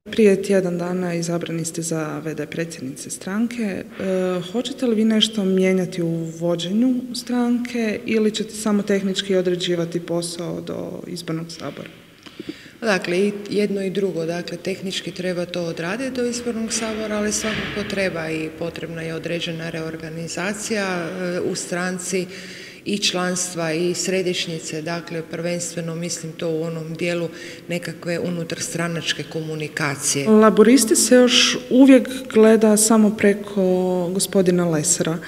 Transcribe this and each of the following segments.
Prije tjedan dana izabrani ste za VD predsjednice stranke. Hoćete li vi nešto mijenjati u vođenju stranke ili ćete samo tehnički određivati posao do izbornog sabora? Dakle, i jedno i drugo. Dakle, tehnički treba to odraditi do izbornog sabora, ali svakako treba i potrebna je određena reorganizacija u stranci i članstva i središnjice, dakle prvenstveno mislim to u onom dijelu nekakve unutarstranačke komunikacije. Laburisti se još uvijek gleda samo preko gospodina Lesara.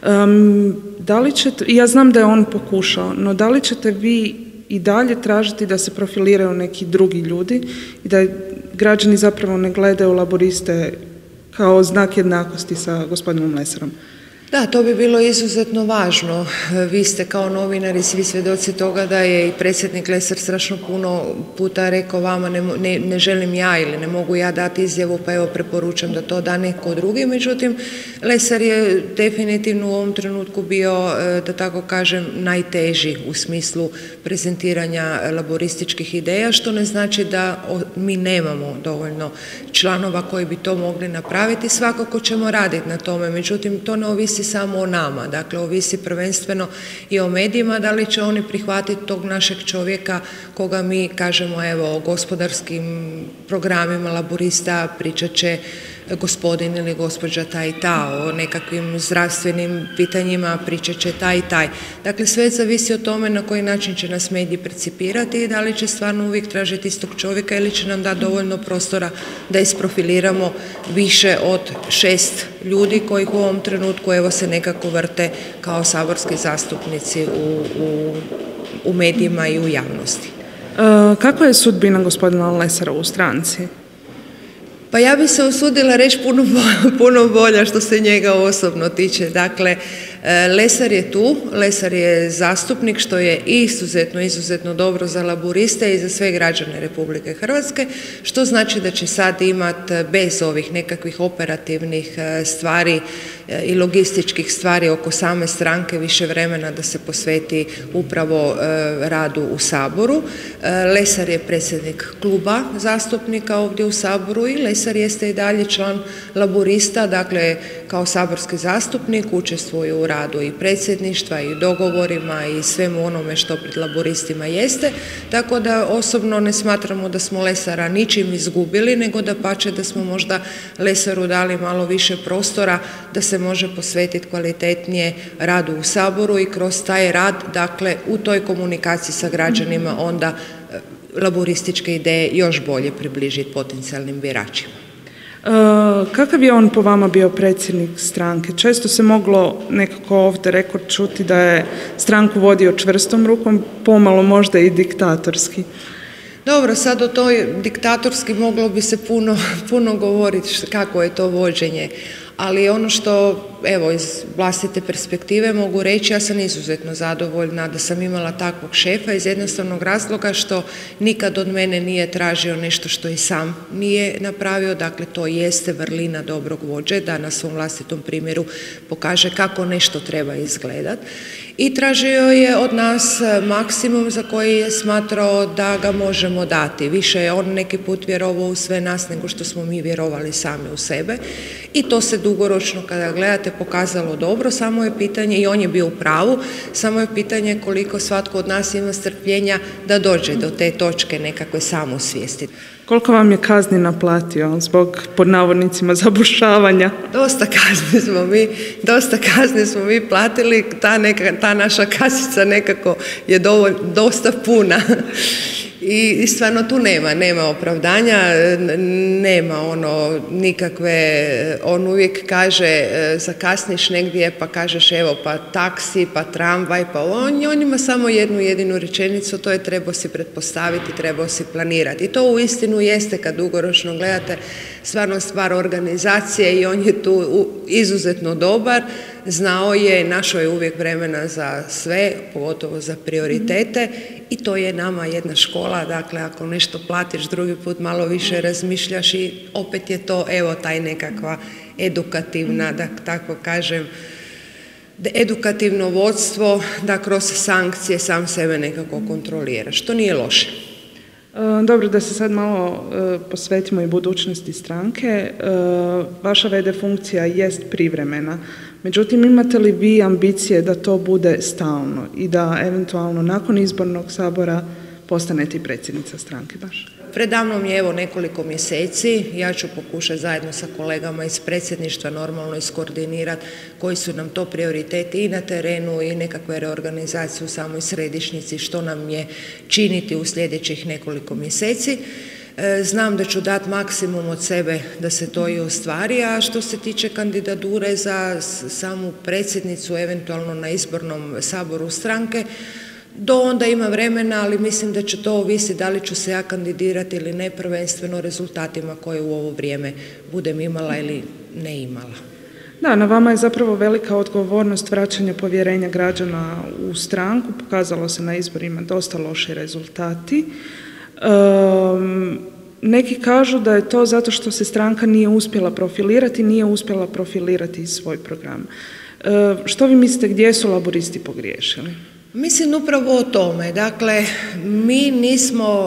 Ja znam da je on pokušao, no da li ćete vi i dalje tražiti da se profiliraju neki drugi ljudi i da građani zapravo ne gledaju laburiste kao znak jednakosti sa gospodinom Lesarom? Da, to bi bilo izuzetno važno. Vi ste kao novinari svi svjedoci toga da je i predsjednik Lesar strašno puno puta rekao vama ne želim ja ili ne mogu ja dati izjavu pa evo preporučam da to da neko drugi. Međutim, Lesar je definitivno u ovom trenutku bio, da tako kažem, najteži u smislu prezentiranja laborističkih ideja, što ne znači da mi nemamo dovoljno članova koji bi to mogli napraviti. Svakako ćemo raditi na tome, međutim to ne ovisi samo o nama, dakle ovisi prvenstveno i o medijima, da li će oni prihvatiti tog našeg čovjeka koga mi kažemo evo o gospodarskim programima laburista pričat će gospodin ili gospođa taj i ta, o nekakvim zdravstvenim pitanjima pričat će taj i taj. Dakle, sve zavisi o tome na koji način će nas mediji percipirati i da li će stvarno uvijek tražiti istog čovjeka ili će nam dati dovoljno prostora da isprofiliramo više od 6 ljudi kojih u ovom trenutku evo se nekako vrte kao saborski zastupnici u medijima i u javnosti. Kakva je sudbina gospodina Lesara u stranci? Pa ja bi se usudila reći puno bolja što se njega osobno tiče. Dakle, Lesar je tu, Lesar je zastupnik što je izuzetno dobro za laburiste i za sve građane Republike Hrvatske, što znači da će sad imati bez ovih nekakvih operativnih stvari i logističkih stvari oko same stranke više vremena da se posveti upravo radu u Saboru. Lesar je predsjednik kluba zastupnika ovdje u Saboru i Lesar jeste i dalje član laburista, dakle kao saborski zastupnik učestvuje u radu i predsjedništva i dogovorima i svemu onome što pred laburistima jeste, tako da osobno ne smatramo da smo Lesara ničim izgubili, nego dapače da smo možda Lesaru dali malo više prostora da se može posvetiti kvalitetnije radu u Saboru i kroz taj rad, dakle u toj komunikaciji sa građanima onda laburističke ideje još bolje približiti potencijalnim biračima. Kakav je on po vama bio predsjednik stranke? Često se moglo nekako ovdje rekord čuti da je stranku vodio čvrstom rukom, pomalo možda i diktatorski. Dobro, sad o toj diktatorski moglo bi se puno govoriti kako je to vođenje, ali ono što, evo, iz vlastite perspektive mogu reći, ja sam izuzetno zadovoljna da sam imala takvog šefa iz jednostavnog razloga što nikad od mene nije tražio nešto što i sam nije napravio, dakle to jeste vrlina dobrog vođe, da na svom vlastitom primjeru pokaže kako nešto treba izgledat. I tražio je od nas maksimum za koji je smatrao da ga možemo dati. Više je on neki put vjerovao u sve nas nego što smo mi vjerovali sami u sebe i to se dugoročno kada gledate pokazalo dobro, samo je pitanje, i on je bio u pravu, samo je pitanje koliko svatko od nas ima strpljenja da dođe do te točke nekakve samosvijesti. Koliko vam je kazni naplatio zbog, pod navodnicima, zabušavanja? Dosta kazni smo mi platili, ta naša kasica nekako je dosta puna. I stvarno tu nema opravdanja, nema nikakve, on uvijek kaže zakasniš negdje pa kažeš evo pa taksi, pa tramvaj, pa on ima samo jednu jedinu rečenicu, to je trebao si pretpostaviti, trebao si planirati. I to uistinu jeste kad dugoročno gledate stvarno stvar organizacije i on je tu izuzetno dobar. Znao je, našao je uvijek vremena za sve, pogotovo za prioritete i to je nama jedna škola, dakle ako nešto platiš drugi put malo više razmišljaš i opet je to evo taj nekakva edukativna, da tako kažem, edukativno vodstvo da kroz sankcije sam sebe nekako kontrolira, što nije loše. Dobro, da se sad malo posvetimo i budućnosti stranke. Vaša VD funkcija jest privremena. Međutim, imate li vi ambicije da to bude stalno i da eventualno nakon izbornog sabora postanete i predsjednica stranke baš? Predamnom je evo nekoliko mjeseci, ja ću pokušati zajedno sa kolegama iz predsjedništva normalno iskoordinirati koji su nam to prioriteti i na terenu i nekakve reorganizacije u samoj središnjici, što nam je činiti u sljedećih nekoliko mjeseci. Znam da ću dati maksimum od sebe da se to i ostvari, a što se tiče kandidature za samu predsjednicu, eventualno na izbornom saboru stranke, do onda ima vremena, ali mislim da će to ovisiti da li ću se ja kandidirati ili ne, prvenstveno rezultatima koje u ovo vrijeme budem imala ili ne imala. Da, na vama je zapravo velika odgovornost vraćanja povjerenja građana u stranku. Pokazalo se na izborima dosta loši rezultati. Neki kažu da je to zato što se stranka nije uspjela profilirati svoj program. Što vi mislite, gdje su laburisti pogriješili? Mislim upravo o tome. Dakle, mi nismo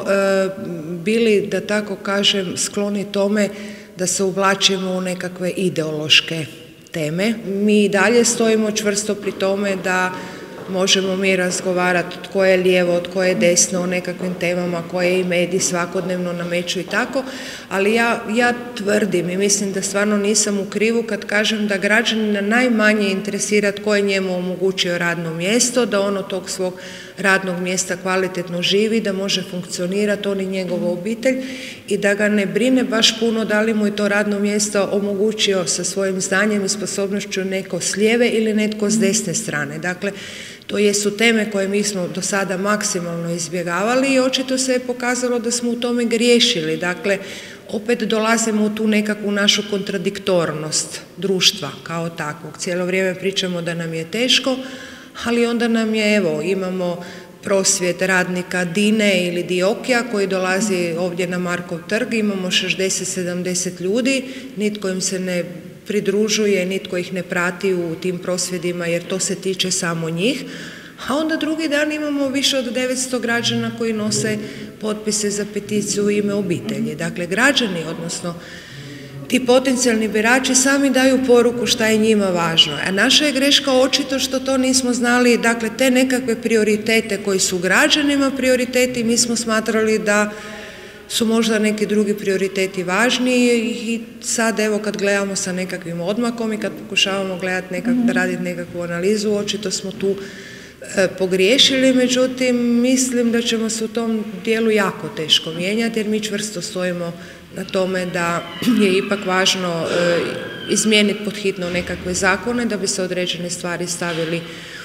bili, da tako kažem, skloni tome da se uvlačimo u nekakve ideološke teme. Mi i dalje stojimo čvrsto pri tome da možemo mi razgovarati tko je lijevo, tko je desno, o nekakvim temama koje i mediji svakodnevno nameću i tako, ali ja tvrdim i mislim da stvarno nisam u krivu kad kažem da građanina najmanje interesira tko je njemu omogućio radno mjesto, da on od tog svog radnog mjesta kvalitetno živi, da može funkcionirati on i njegova obitelj i da ga ne brine baš puno da li mu je to radno mjesto omogućio sa svojim znanjem i sposobnošću neko s lijeve ili netko s desne strane. Dakle, to jesu teme koje mi smo do sada maksimalno izbjegavali i očito se je pokazalo da smo u tome griješili. Dakle, opet dolazimo u tu nekakvu našu kontradiktornost društva kao takvog. Cijelo vrijeme pričamo da nam je teško, ali onda nam je, evo, imamo prosvjed radnika Dine ili Diokija koji dolazi ovdje na Markov trg, imamo 60-70 ljudi, nitko im se ne pridružuje, nitko ih ne prati u tim prosvjedima jer to se tiče samo njih, a onda drugi dan imamo više od 900 građana koji nose potpise za peticiju u ime obitelji. Dakle, građani, odnosno ti potencijalni birači sami daju poruku šta je njima važno. A naša je greška očito što to nismo znali, dakle te nekakve prioritete koji su građanima prioriteti, mi smo smatrali da su možda neki drugi prioriteti važniji i sad evo kad gledamo sa nekakvim odmakom i kad pokušavamo raditi nekakvu analizu, očito smo tu pogriješili, međutim mislim da ćemo se u tom dijelu jako teško mijenjati jer mi čvrsto stojimo na tome da je ipak važno izmijeniti pod hitno nekakve zakone da bi se određene stvari stavili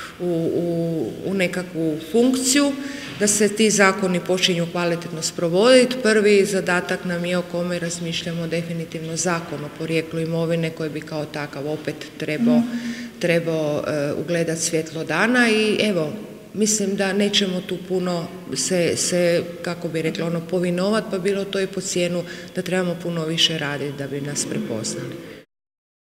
u nekakvu funkciju, da se ti zakoni počinju kvalitetno sprovoditi. Prvi zadatak nam je o kome razmišljamo definitivno Zakon o porijeklu imovine koji bi kao takav opet trebao ugledati svjetlo dana i evo, mislim da nećemo tu puno se kako bi rekla, povinovati, pa bilo to i po cijenu da trebamo puno više raditi da bi nas prepoznali.